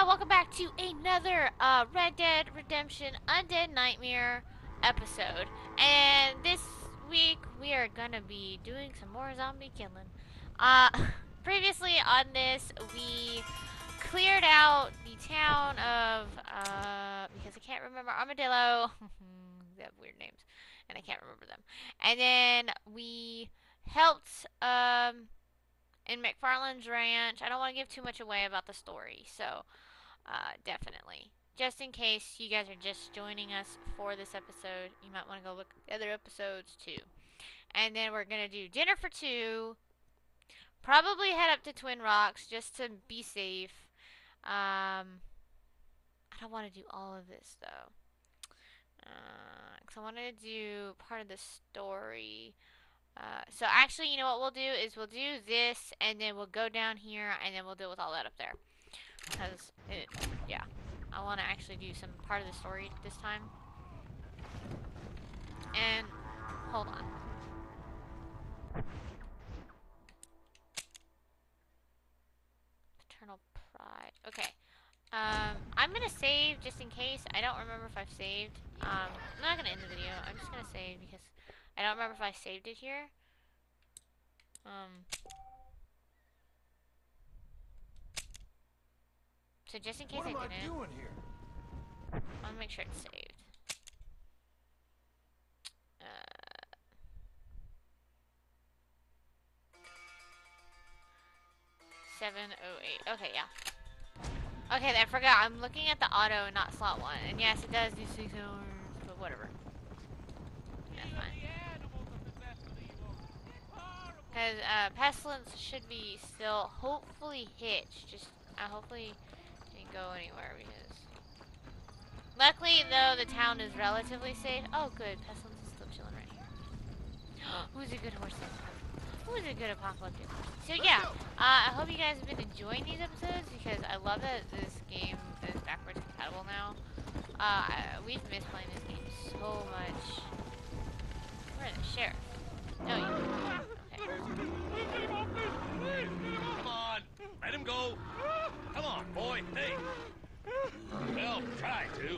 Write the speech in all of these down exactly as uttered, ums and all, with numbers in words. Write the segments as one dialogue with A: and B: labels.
A: welcome back to another uh, Red Dead Redemption Undead Nightmare episode. And this week we are gonna be doing some more zombie killing. Uh, previously on this, we cleared out the town of, uh, because I can't remember, Armadillo. They have weird names, and I can't remember them. And then we helped, um, in McFarland's ranch. I don't want to give too much away about the story, so uh, definitely. Just in case you guys are just joining us for this episode, you might want to go look at the other episodes too. And then we're going to do dinner for two. Probably head up to Twin Rocks just to be safe. Um, I don't want to do all of this though. Because uh, I want to do part of the story. Uh, so actually, you know what we'll do is we'll do this, and then we'll go down here, and then we'll deal with all that up there. Because, it, yeah. I want to actually do some part of the story this time. And, hold on. Paternal pride. Okay. Um, I'm going to save just in case. I don't remember if I've saved. Um, I'm not going to end the video. I'm just going to save because I don't remember if I saved it here. Um... So just in case I didn't,
B: what am I doing here?
A: I want to make sure it's saved. Uh, seven oh eight. Okay, yeah. Okay, I forgot. I'm looking at the auto and not slot one. And yes, it does do six hours, but whatever. That's fine. Because uh, Pestilence should be still hopefully hitched. Just, uh, hopefully didn't go anywhere because... Luckily, though, the town is relatively safe. Oh, good. Pestilence is still chilling right here. Who's a good horseman? Who's a good apocalyptic horseman? So, yeah. Uh, I hope you guys have been enjoying these episodes because I love that this game is backwards compatible now. Uh, I, we've missed playing this game so much. Where's the sheriff? No, you. Okay.
C: Come on, let him go. Come on, boy. Hey. Well, try to.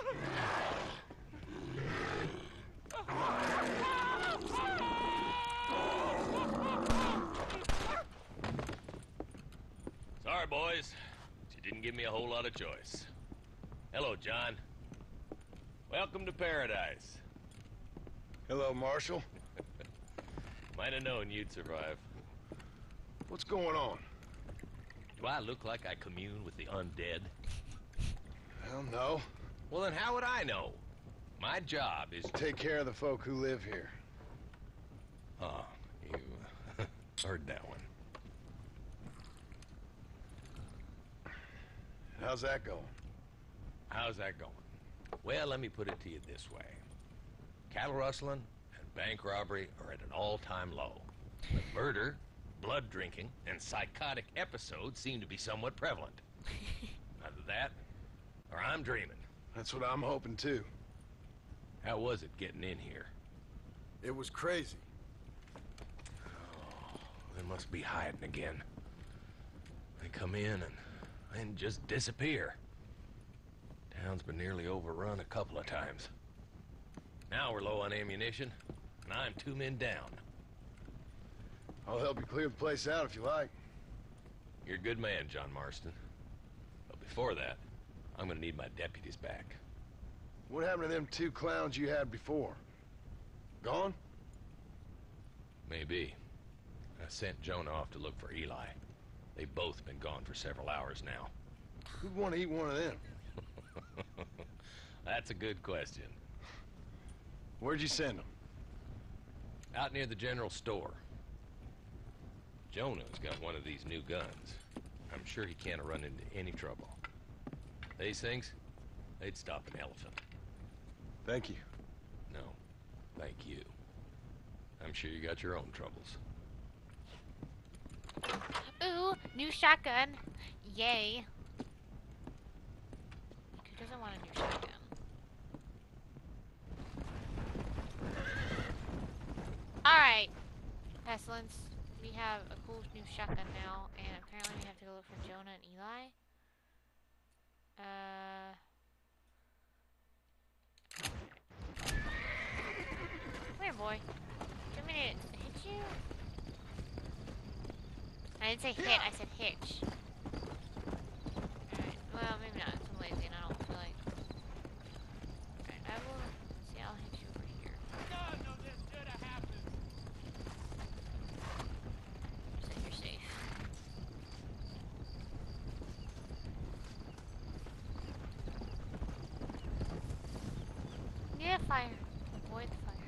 C: Sorry, boys. You didn't give me a whole lot of choice. Hello, John. Welcome to paradise.
B: Hello, Marshal.
C: Might have known you'd survive.
B: What's going on?
C: Do I look like I commune with the undead?
B: Hell no.
C: Well, then how would I know? My job is...
B: Take care of the folk who live here.
C: Oh, you uh, heard that one.
B: How's that going?
C: How's that going? Well, let me put it to you this way. Cattle rustling and bank robbery are at an all-time low. But murder, blood drinking, and psychotic episodes seem to be somewhat prevalent. Either that, or I'm dreaming.
B: That's what I'm hoping too.
C: How was it getting in here?
B: It was crazy.
C: Oh, they must be hiding again. They come in and then just disappear. Town's been nearly overrun a couple of times. Now we're low on ammunition, and I'm two men down.
B: I'll help you clear the place out if you like.
C: You're a good man, John Marston. But before that, I'm gonna need my deputies back.
B: What happened to them two clowns you had before? Gone?
C: Maybe. I sent Jonah off to look for Eli. They've both been gone for several hours now.
B: Who'd want to eat one of them?
C: That's a good question.
B: Where'd you send them?
C: Out near the general store. Jonah's got one of these new guns. I'm sure he can't run into any trouble. These things, they'd stop an elephant.
B: Thank you.
C: No, thank you. I'm sure you got your own troubles.
A: Ooh, new shotgun. Yay. Who doesn't want a new shotgun? Alright. Pestilence. We have a cool new shotgun now, and apparently we have to go look for Jonah and Eli. Uh. Come here, boy. Do you want me to hit you? I didn't say hit, I said hitch. Alright, well, maybe not. I'm lazy and I don't feel like. Alright, I will. See, I'll hit you over here.
D: None of this should have happened.
A: So you're safe. Yeah, fire. Avoid the fire.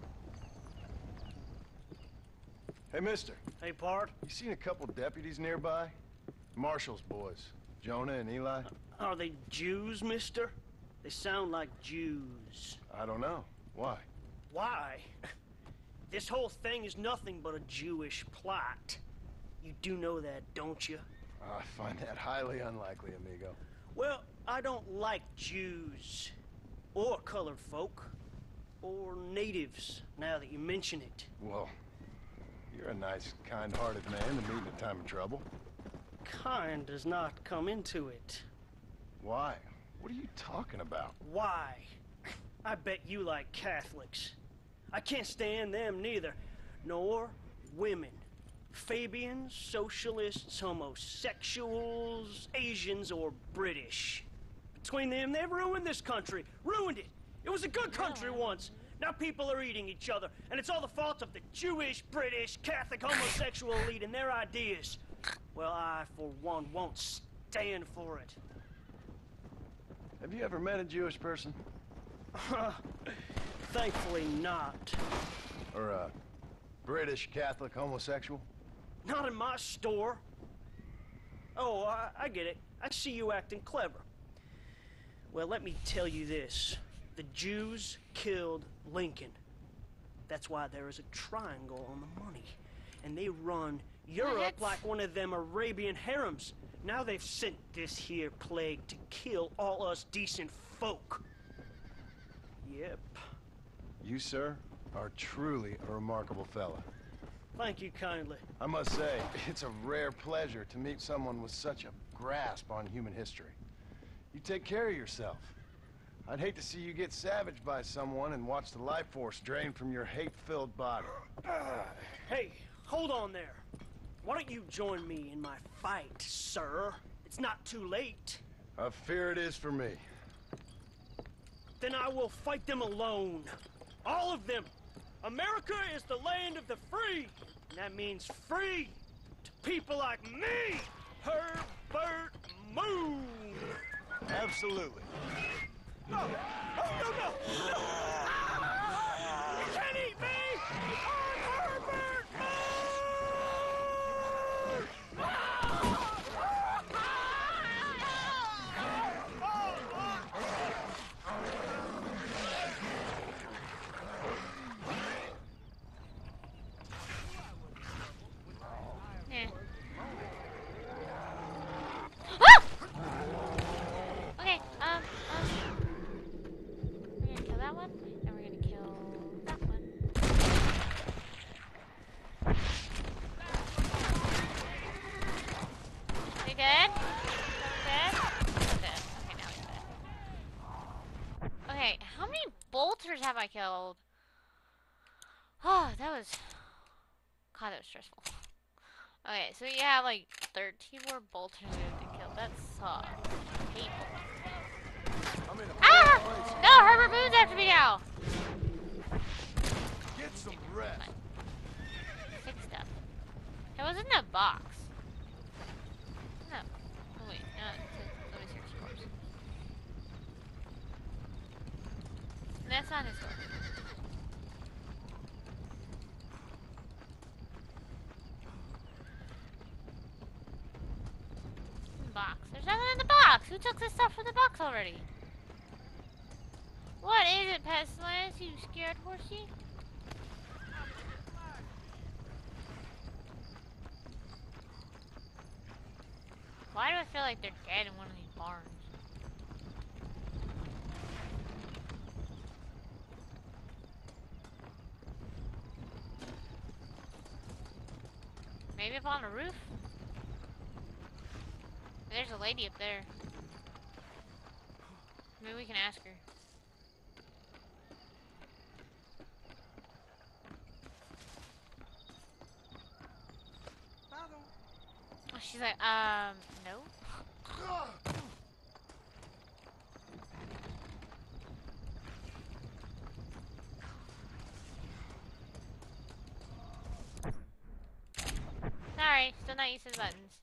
B: Hey, mister.
E: Hey, Pard.
B: You seen a couple deputies nearby? Marshall's boys. Jonah and Eli?
E: Are they Jews, mister? They sound like Jews.
B: I don't know. Why?
E: Why? This whole thing is nothing but a Jewish plot. You do know that, don't you?
B: I find that highly unlikely, amigo.
E: Well, I don't like Jews. Or colored folk. Or natives, now that you mention it.
B: Well, you're a nice, kind-hearted man to meet in a time of trouble.
E: Kind does not come into it.
B: Why? What are you talking about?
E: Why? I bet you like Catholics. I can't stand them neither. Nor women. Fabians, socialists, homosexuals, Asians, or British. Between them, they've ruined this country. Ruined it. It was a good country once. Now people are eating each other, and it's all the fault of the Jewish, British, Catholic, homosexual elite and their ideas. Well, I, for one, won't stand for it.
B: Have you ever met a Jewish person?
E: Thankfully not.
B: Or a British Catholic homosexual?
E: Not in my store. Oh, I, I get it. I see you acting clever. Well, let me tell you this. The Jews killed Lincoln. That's why there is a triangle on the money. And they run Europe
A: What?
E: like one of them Arabian harems. Now they've sent this here plague to kill all us decent folk. Yep.
B: You, sir, are truly a remarkable fella.
E: Thank you kindly.
B: I must say, it's a rare pleasure to meet someone with such a grasp on human history. You take care of yourself. I'd hate to see you get savaged by someone and watch the life force drain from your hate-filled body.
E: Hey, hold on there. Why don't you join me in my fight, sir? It's not too late.
B: I fear it is for me.
E: Then I will fight them alone. All of them. America is the land of the free. And that means free to people like me, Herbert Moon.
B: Absolutely.
E: No! Oh, no, no! No! You can't eat me! I'm Herbert
A: Yeah. Ah! Okay, um, um. We're gonna kill that one, and we're gonna kill that one. We good? Dead? Dead. Okay, now he's dead. Okay, how many bolters have I killed? Oh, that was... God, that was stressful. Okay, so you have like thirteen more bolters we have to kill. That sucks. I hate bolters.
B: I'm in a
A: Ah!
B: place.
A: No, Herbert Moon's after me now!
B: Get some rest.
A: Fix stuff. It was in that box. No. Oh wait, no, it says, let me search the corpse. That's not his corpse. Box. There's nothing in the box. Who took this stuff from the box already? What is it, Pestilence? You scared horsey? Why do I feel like they're dead in one of these barns? Maybe up on the roof? There's a lady up there. Maybe we can ask her. Oh, she's like, um, no. Sorry, still not used to the buttons.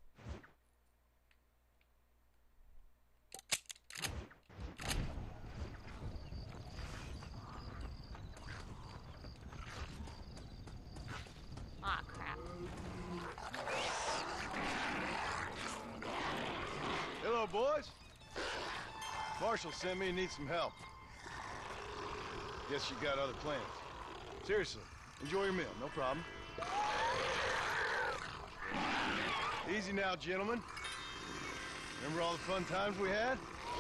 A: Aw, crap.
B: Hello, boys. Marshall sent me and needs some help. Guess you got other plans. Seriously, enjoy your meal, no problem. Easy now, gentlemen. Remember all the fun times we had?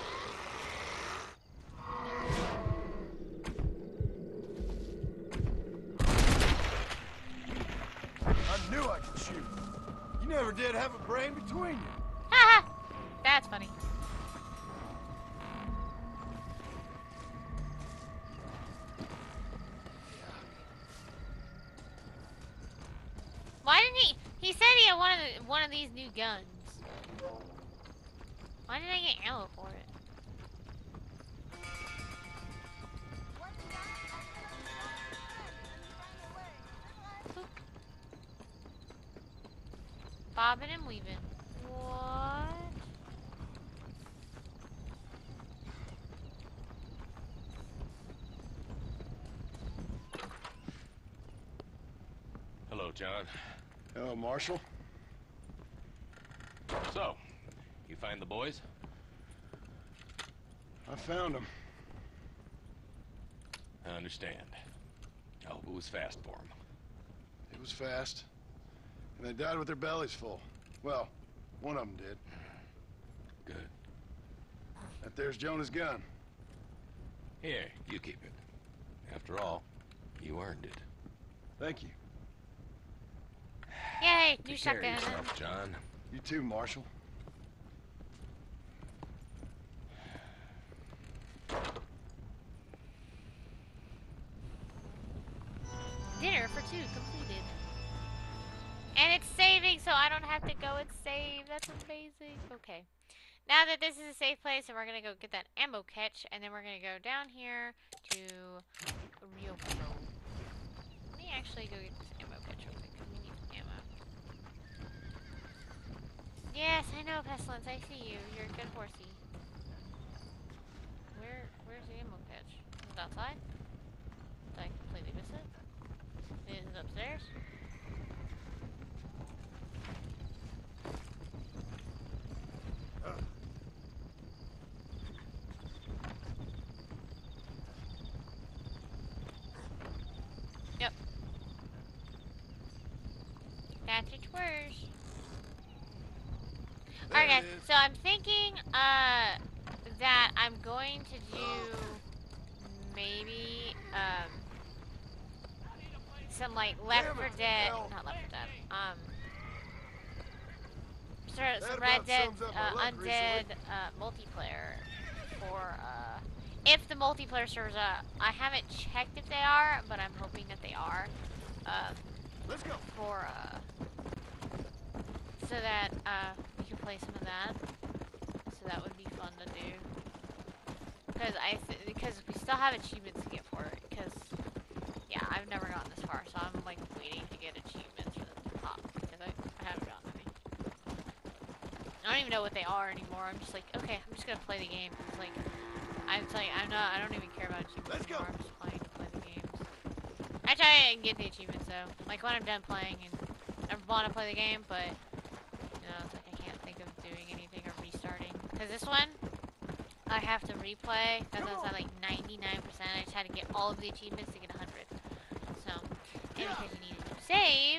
B: I knew I could shoot. You never did have a brain between you.
A: Haha! That's funny. Why didn't he? He said he had one of the, one of these new guns. Why didn't I get ammo for it? Boop. Bobbing and weaving. What?
C: Hello, John.
B: Hello, Marshall.
C: So, you find the boys?
B: I found them.
C: I understand. I hope it was fast for them.
B: It was fast. And they died with their bellies full. Well, one of them did.
C: Good.
B: That there's Jonah's gun.
C: Here, you keep it. After all, you earned it.
B: Thank you.
A: Yay, new
C: Take care of
A: shotgun.
C: yourself, John.
B: You too, Marshall.
A: Dinner for two completed. And it's saving, so I don't have to go and save. That's amazing. Okay. Now that this is a safe place, and we're gonna go get that ammo catch, and then we're gonna go down here to Rio Pro. Let me actually go get this ammo catch real quick, because we need some ammo. Yes, I know, Pestilence. I see you. You're a good horsey. Where, where's the ammo catch? Is it outside? Did I completely miss it? Is it upstairs? Yep. That's its words. Alright guys, so I'm thinking uh that I'm going to do maybe um some like Left four Dead, not Left four Dead, um sort of some Red Dead uh, Undead uh, multiplayer for uh if the multiplayer servers up. I haven't checked if they are, but I'm hoping that they are. Um
B: Let's go.
A: for uh so that uh we can play some of that. So that would be fun to do. Because I th because we still have achievements to get for it. Because yeah, I've never gotten this far, so I'm like waiting to get achievements for the top because I, I haven't gotten any. I don't even know what they are anymore. I'm just like, okay, I'm just gonna play the game. It's like I'm like I'm not. I don't even care about achievements
B: Let's go.
A: anymore. I'm just playing to play the games. I try and get the achievements though. Like when I'm done playing and I want to play the game, but you know, it's like I can't think of doing anything or restarting. Because this one, I have to replay because I was at like ninety-nine percent. I just had to get all of the achievements to get one hundred. So, and because you need to save,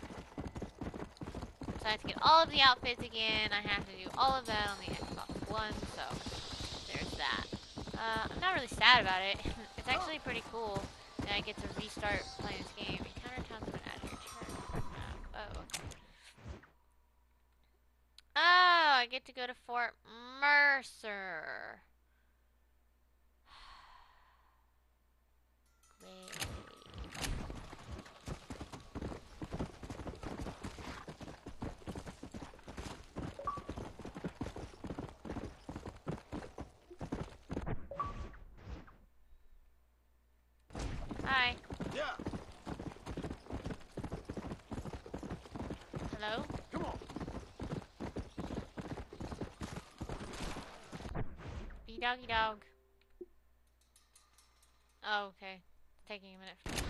A: so I have to get all of the outfits again. I have to do all of that on the Xbox One. So, there's that. Uh, I'm not really sad about it. It's actually pretty cool that I get to restart playing this game. Encounter towns have been added to your turn map. Oh, okay. Oh, I get to go to Fort Mercer. way. Hi.
B: Yeah,
A: Hello?
B: come on.
A: Be doggy dog. Oh, okay. It's taking a minute. For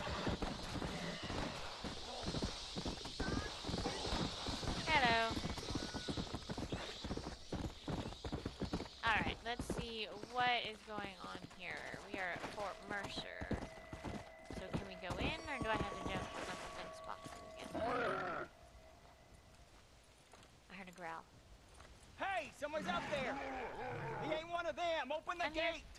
A: Hello. Alright, let's see what is going on here. We are at Fort Mercer. So can we go in, or do I have to jump a bunch of fence boxes again? I heard a growl.
D: Hey, someone's up there. He ain't one of them. Open the
A: I'm here.
D: gate.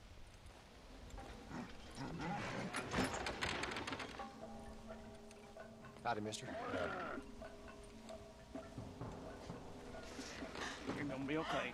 B: Howdy, mister.
E: You're gonna be okay.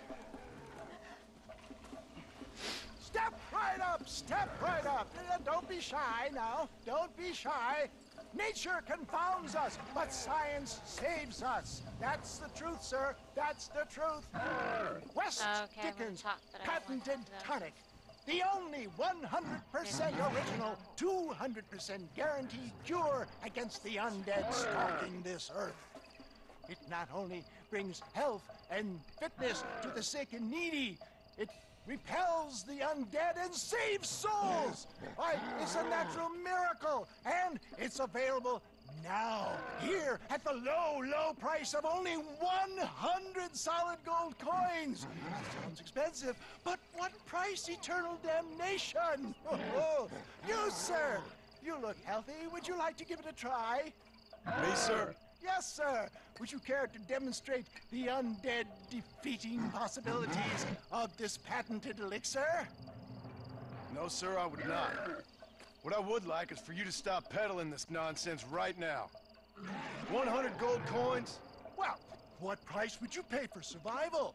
F: Step right up, step right up. Uh, Don't be shy now. Don't be shy. Nature confounds us, but science saves us. That's the truth, sir. That's the truth. West
A: Okay, I'm gonna
F: Dickens
A: talk, but I don't want
F: patented
A: to.
F: tonic. The only one hundred percent original, two hundred percent guaranteed cure against the undead stalking this earth. It not only brings health and fitness to the sick and needy, it repels the undead and saves souls. Why, it's a natural miracle, and it's available now, here at the low, low price of only one hundred solid gold coins. That sounds expensive, but what price? Eternal damnation. Oh, you, sir, you look healthy. Would you like to give it a try?
B: Me, sir?
F: Yes, sir. Would you care to demonstrate the undead defeating possibilities of this patented elixir?
B: No, sir, I would not. What I would like is for you to stop peddling this nonsense right now. one hundred gold coins?
F: Well, what price would you pay for survival?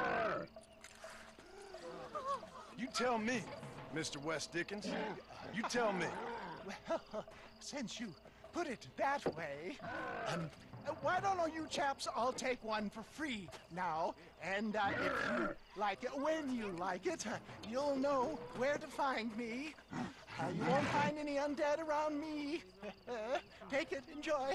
B: You tell me, Mister West Dickens. You tell me.
F: Well, since you put it that way, um, uh, why don't all you chaps all take one for free now? And uh, if you like it, when you like it, uh, you'll know where to find me. Uh, you won't find any undead around me. Take it, enjoy.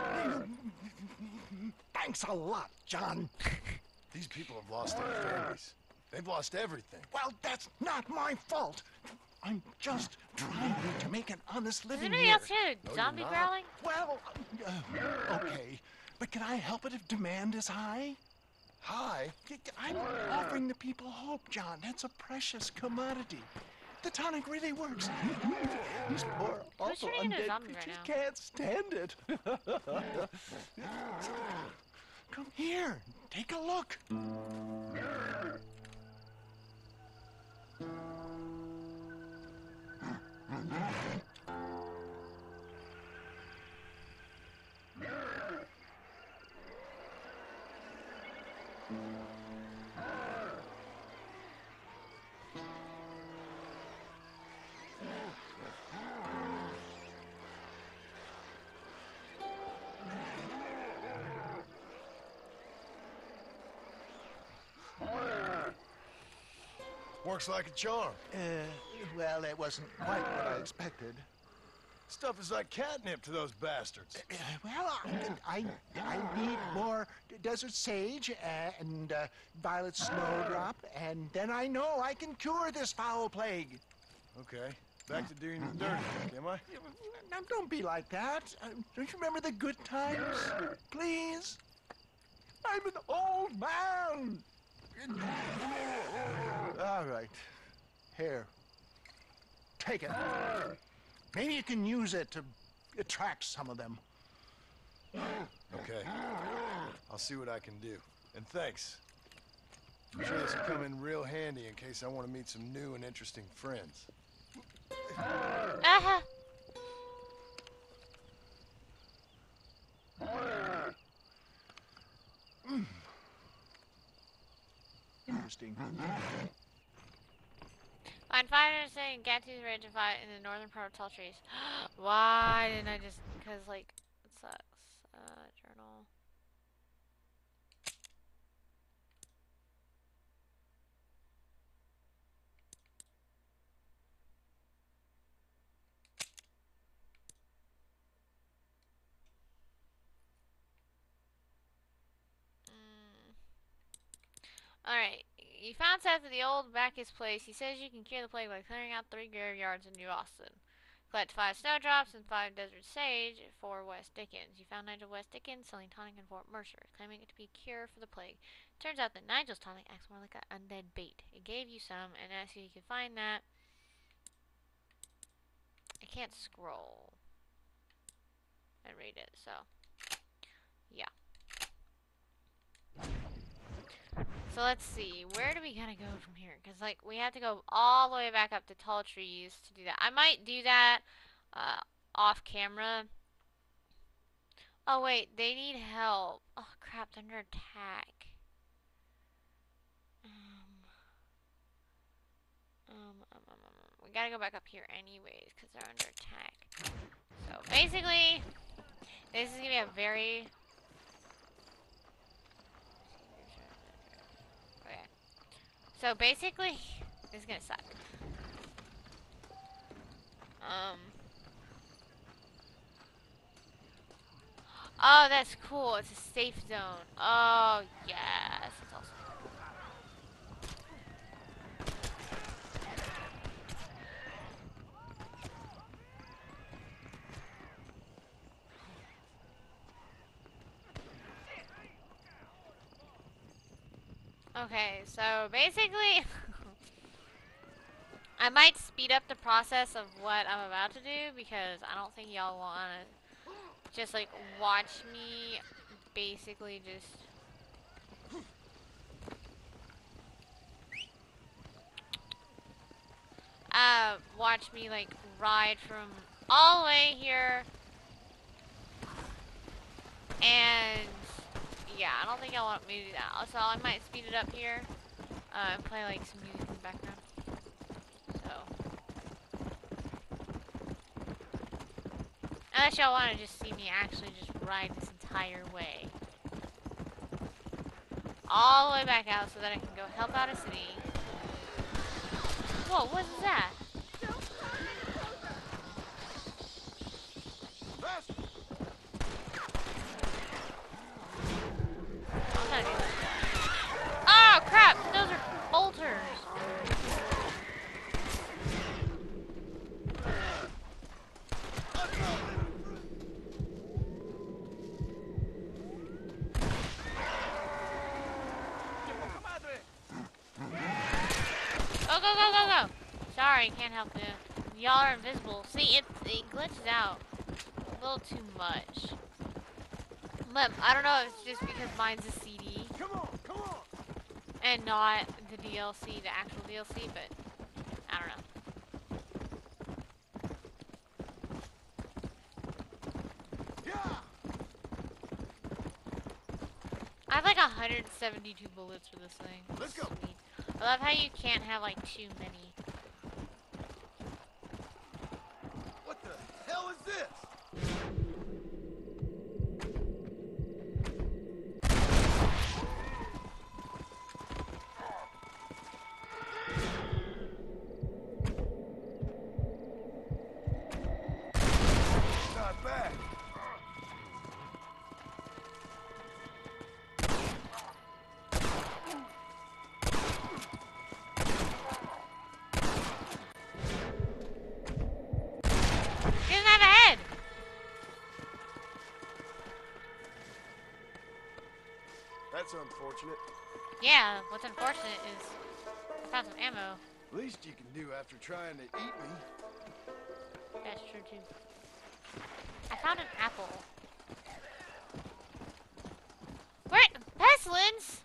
F: Thanks a lot, John.
B: These people have lost their families. They've lost everything.
F: Well, that's not my fault. I'm just trying to make an honest
A: Does
F: living
A: anybody
F: here.
A: else hear a
B: you're
A: zombie
B: not.
A: growling?
F: Well, uh, okay. But can I help it if demand is high?
B: Hi.
F: I'm offering the people hope, John. It's a precious commodity. The tonic really works. These poor,
A: Who's
F: awful
A: turning into a
F: undead
A: zombie right
F: creatures
A: now?
F: can't stand it. Come here. Take a look.
B: Works like a charm.
F: Uh, well, it wasn't quite what I expected.
B: Stuff is like catnip to those bastards.
F: Uh, well, I, I, I need more desert sage and uh, violet snowdrop, and then I know I can cure this foul plague.
B: Okay, back to doing your dirty work, am I?
F: Now, don't be like that. Uh, don't you remember the good times? Please? I'm an old man. All right. Here. Take it. Maybe you can use it to attract some of them.
B: Okay. I'll see what I can do. And thanks. I'm sure this will come in real handy in case I want to meet some new and interesting friends.
A: Uh-huh. Find five interstate and Gattu's Ridge and five in the northern part of Tall Trees. Why didn't I just... Because, like, it sucks. Uh, journal. Mm. Alright. You found Seth at the old Bacchus place. He says you can cure the plague by clearing out three graveyards in New Austin. Collect five snowdrops and five desert sage for West Dickens. You found Nigel West Dickens selling tonic in Fort Mercer, claiming it to be a cure for the plague. Turns out that Nigel's tonic acts more like an undead bait. It gave you some and asked you if you could find that. I can't scroll and read it, so yeah. So let's see, where do we gotta go from here? Because, like, we have to go all the way back up to Tall Trees to do that. I might do that uh, off camera. Oh, wait, they need help. Oh, crap, they're under attack. Um, um, um, um, um, um, we gotta go back up here anyways, because they're under attack. So, basically, this is gonna be a very... Okay. So, basically, this is gonna suck. Um... Oh, that's cool. It's a safe zone. Oh, yes. That's awesome. Okay, so basically, I might speed up the process of what I'm about to do because I don't think y'all want to just, like, watch me basically just... Uh, watch me, like, ride from all the way here. And, yeah, I don't think y'all want me to do that. So I might speed it up here. Uh, and play, like, some music in the background. So. Unless y'all want to just see me actually just ride this entire way. All the way back out so that I can go help out a city. Whoa, what is that? I'm not doing that. Oh, crap! Those are bolters! Go, go, go, go, go! Sorry, can't help you. Y'all are invisible. See, it, it glitches out a little too much. But I don't know if it's just because mine's a C D.
B: Come on, come on.
A: And not the D L C, the actual D L C, but I don't know. I have like one hundred seventy-two bullets for this thing.
B: Let's go.
A: Sweet. I love how you can't have like too many.
B: What the hell is this? Not bad.
A: He doesn't have a head!
B: That's unfortunate.
A: Yeah, what's unfortunate is I found some ammo.
B: Least you can do after trying to eat me.
A: That's true too. I found an apple. Where? Pestilence?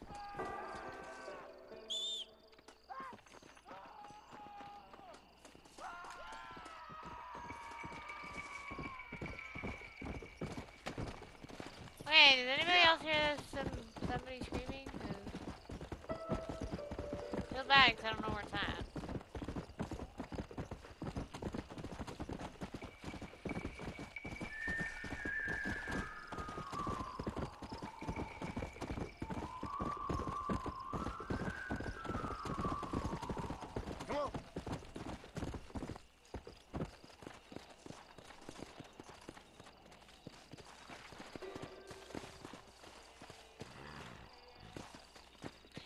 A: Wait, did anybody else hear some somebody screaming? 'Cause I feel bad because I don't know where it's at.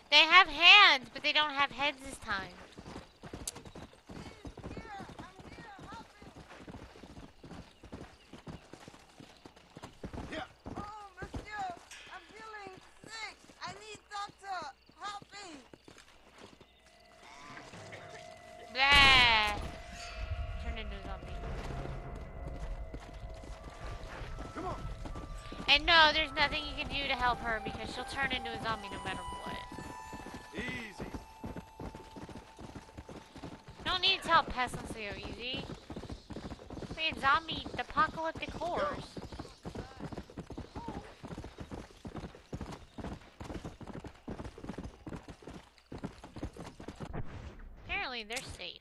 A: They have hands, but they don't have heads this time.
B: Yeah.
G: Oh, monsieur, I'm feeling sick. I need doctor. Help me.
A: Blah. Turn into a zombie.
B: Come on.
A: And no, there's nothing you can do to help her because she'll turn into a zombie no matter what.
B: Easy.
A: You don't need to tell pestilence to go easy. Freaking zombie apocalyptic horrors. Apparently they're safe.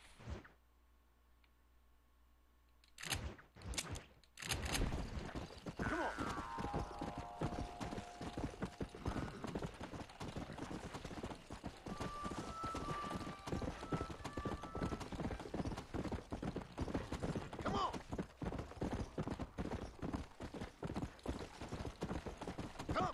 B: Come on. Come on. Come.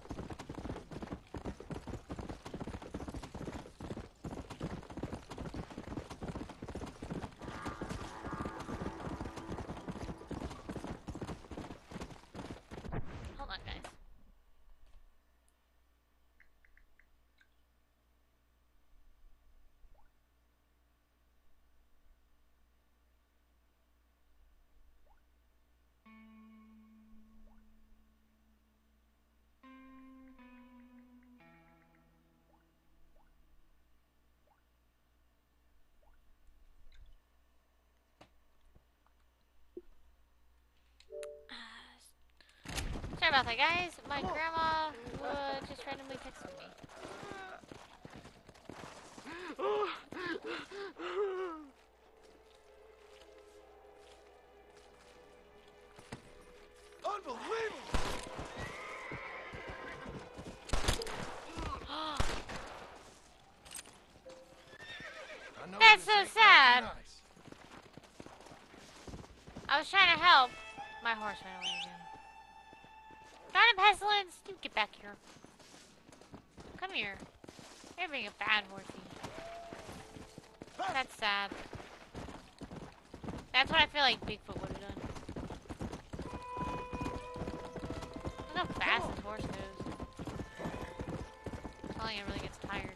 A: Hold on, guys. Sorry about that, guys. My grandma uh, just randomly texted me.
B: Unbelievable. I know
A: That's
B: this
A: so
B: ain't
A: sad.
B: nothing nice.
A: I was trying to help. My horse ran away again. Darn it, pestilence! You get back here. Come here. You're being a bad horsey. That's sad. That's what I feel like Bigfoot would have done. Look how fast this horse goes. I'm telling you, it really gets tired.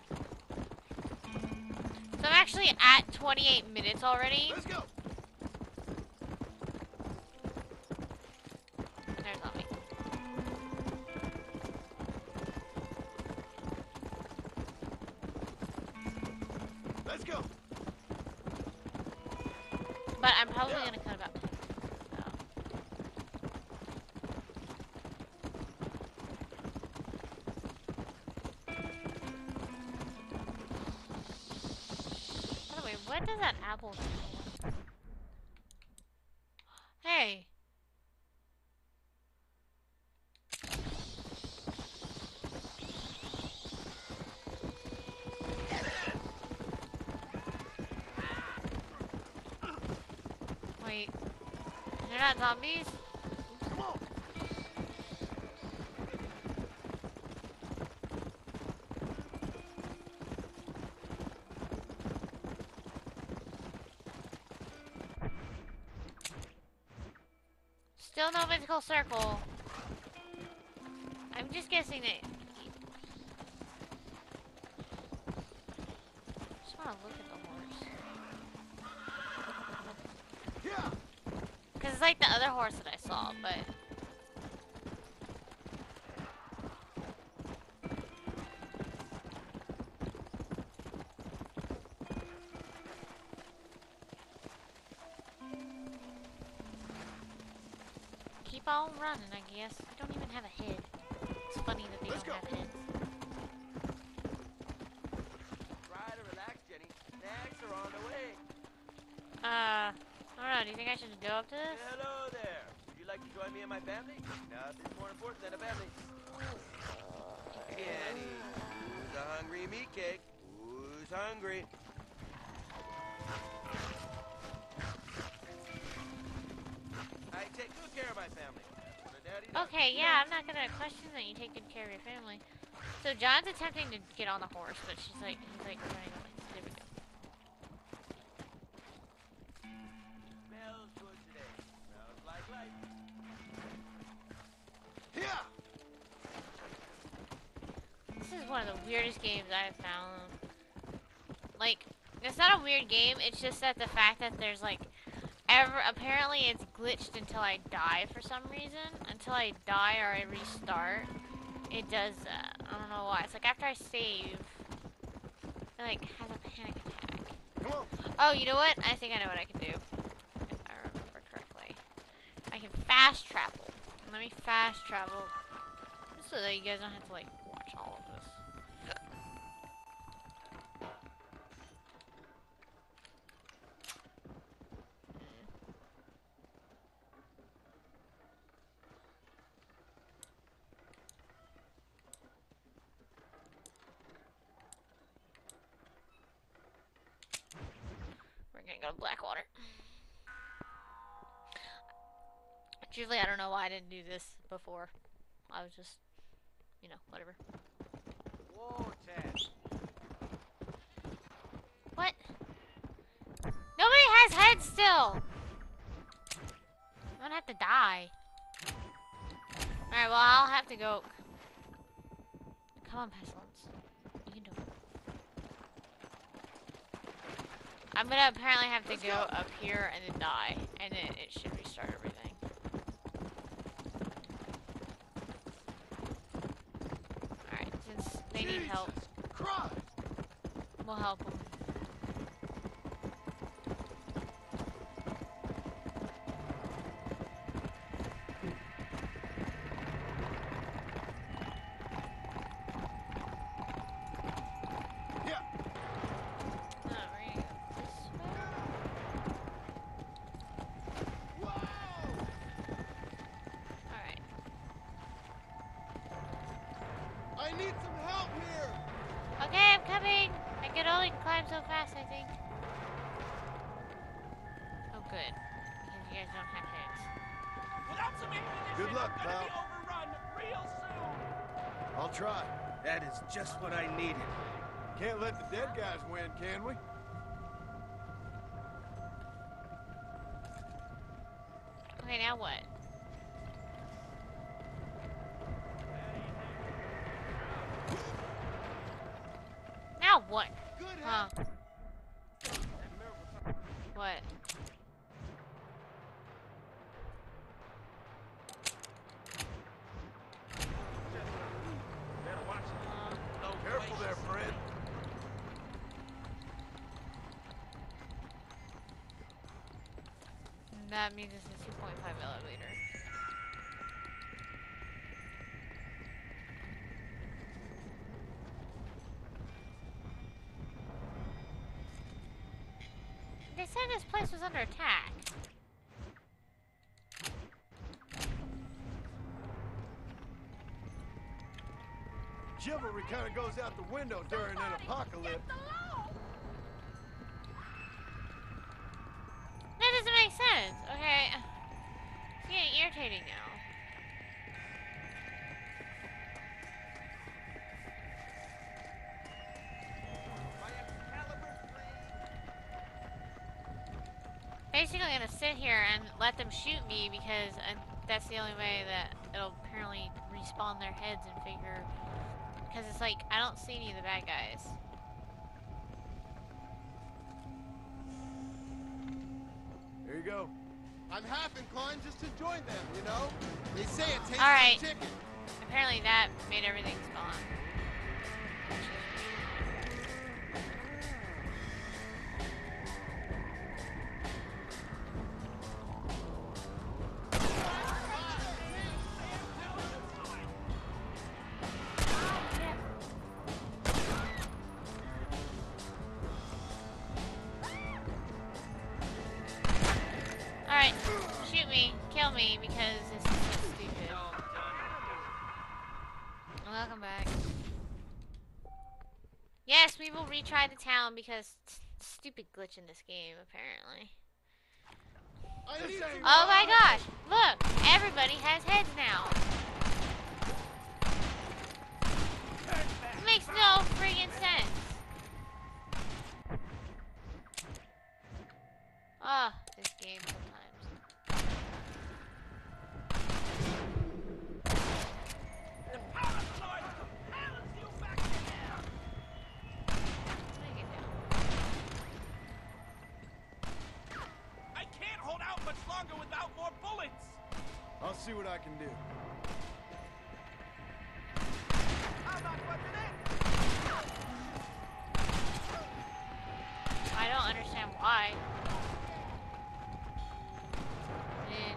A: So I'm actually at twenty-eight minutes already.
B: Let's go.
A: There's zombie.
B: Let's go.
A: But I'm probably
B: Yeah.
A: gonna cut about ten. So. By the way, what does that apple do? Hey. Wait. They're not zombies?
B: Come on.
A: Still no mythical circle. I'm just guessing that. Just want to look at the horse.
B: Yeah.
A: Because it's like the other horse that I saw, but. Keep on running, I guess. I don't even have a head. It's funny that they
B: Let's
A: don't
B: go.
A: have heads.
D: Try to relax, Jenny. Snacks are on the way.
A: Uh, I don't know. Do you think I should just go up to this?
D: Hello there. Would you like to join me and my family? Nothing's more important than a family. Jenny, who's a hungry meat cake? Who's hungry? I take good care of my family. That's what a daddy does.
A: Okay, yeah, I'm not gonna question that you take good care of your family. So John's attempting to get on the horse, but she's like, he's like running away. There we go.
D: Smells good today. Smells like life.
B: Yeah.
A: This is one of the weirdest games I've found. Like, it's not a weird game, it's just that the fact that there's like, ever, apparently it's glitched until I die for some reason. Until I die or I restart, it does that. I don't know why. It's like after I save, it like has a panic attack.
B: Come on.
A: Oh, you know what? I think I know what I can do. If I remember correctly. I can fast travel. Let me fast travel. So that you guys don't have to like watch all of this. We're gonna go to Blackwater. Truthfully, I don't know why I didn't do this before. I was just, you know, whatever.
D: Whoa, Chad.
A: What? Nobody has heads still! I'm gonna have to die. Alright, well, I'll have to go. Come on, Pestilence. You can do it. I'm gonna apparently have to go up here and then die, and then it should restart everything. Alright, since they need help,
B: Christ.
A: we'll help them.
B: Yeah.
A: Alright, this way.
B: Whoa.
A: Alright.
B: I need some help here.
A: Okay, I'm coming! I can only climb so fast, I think. Oh, good. Because you guys don't have heads.
D: Without some ammunition,
B: Good luck,
D: we're gonna
B: pal.
D: be overrun real soon.
B: I'll try.
H: That is just what I needed.
B: Can't let the dead guys win, can we?
A: Okay, now what? Now what?
B: Good
A: Huh? What?
D: Better watch it.
A: Uh,
D: No
B: Careful there, Fred.
A: that means it's a two point five elevator. They said this place was under attack.
B: Chivalry kind of goes out the window during an apocalypse.
A: That doesn't make sense. Okay. It's getting irritating now. Basically, I'm gonna sit here and let them shoot me because uh, that's the only way that it'll apparently respawn their heads and figure. Because it's like, I don't see any of the bad guys.
B: Here you go.
I: I'm half inclined just to join them, you know? They say it tastes
A: Alright.
I: like chicken.
A: Apparently that made everything spawn. Alright, shoot me, kill me, because this is so stupid. Welcome back. Yes, we will retry the town because stupid glitch in this game, apparently.
I: I need some
A: Oh my gosh, look, everybody has heads now. makes no friggin' sense. Ah, oh, this game sometimes.
D: The power of the Lord compels you back to hell.
A: Take it down.
D: I can't hold out much longer without more bullets.
B: I'll see what I can do.
D: I'm not watching it.
A: I don't understand why. Then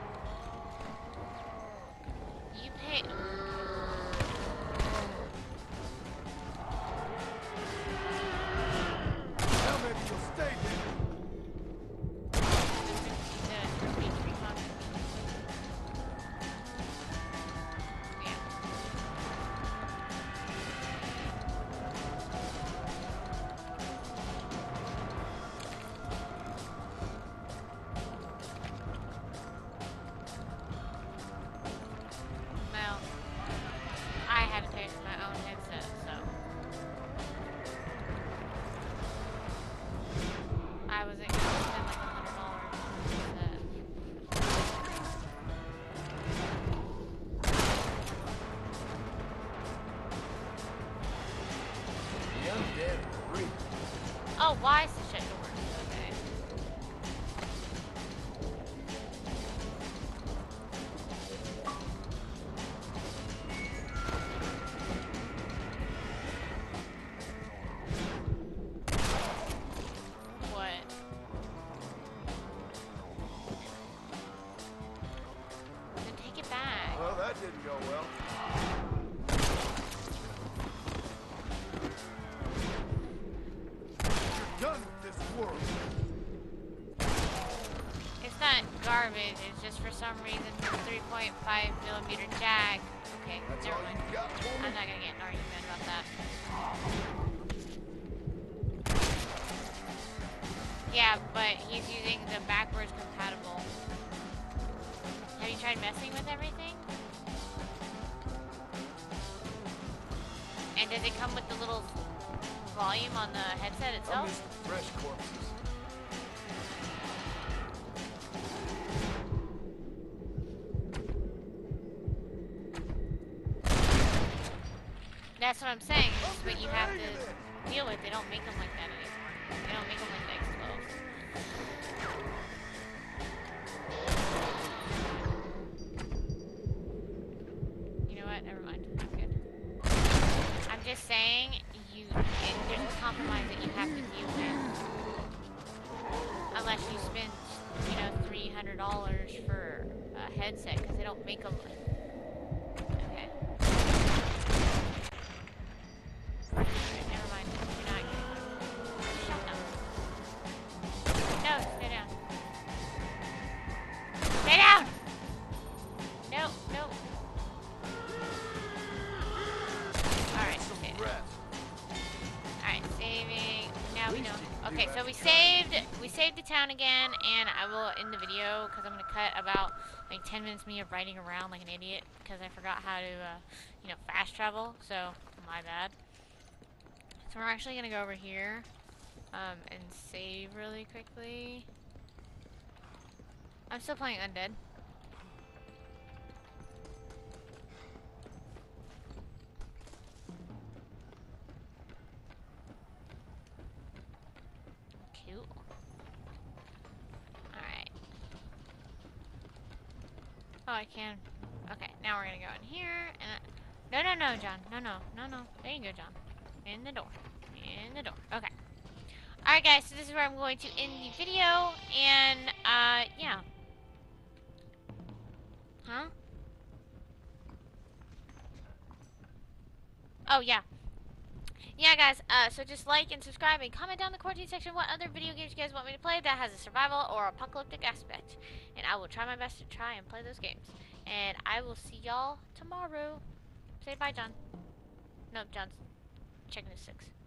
A: you pay.
B: Now maybe you'll stay there.
A: Well, I had to pay for my own headset, so I wasn't gonna spend like a hundred dollars on that.
B: The undead are free.
A: Oh, why is the shit door? Okay. What? Then take it back.
B: Well, that didn't go well. You're done with this world.
A: It's not garbage, it's just for some reason the three point five millimeter jack. Okay,
B: That's
A: never
B: all
A: mind.
B: you got for me?
A: I'm not gonna get in an argument about that. Yeah, but he's using the backwards compatible. Have you tried messing with everything? And does it come with the little volume on the headset
B: I
A: itself?
B: miss the fresh corpses.
A: That's what I'm saying. It's what you have to deal with. They don't make them like that anymore. They don't make them like the X twelve. You know what? Never mind. I'm good. I'm just saying, you it, there's a compromise that you have to deal with. Unless you spend, you know, three hundred dollars for a headset, because they don't make them. Okay. Alright, never mind. You're not getting one. Shut up. No, stay down. Stay down! No, no. Alright, stay down. Alright, saving. Now we know. Okay, so we saved we saved the town again, and I will end the video because I'm gonna cut about like ten minutes of me of riding around like an idiot because I forgot how to uh, you know, fast travel. So my bad. So we're actually gonna go over here um, and save really quickly. I'm still playing Undead. Cool. Alright. Oh, I can. Okay, now we're gonna go in here and I, no, no, no, John. No, no, no, no. There you go, John. In the door. In the door. Okay. Alright, guys, so this is where I'm going to end the video, and, uh, yeah. Huh? Oh, yeah. Yeah, guys, uh, so just like and subscribe and comment down in the quarantine section what other video games you guys want me to play that has a survival or apocalyptic aspect. And I will try my best to try and play those games. And I will see y'all tomorrow. Say bye, John. No, John's checking his six.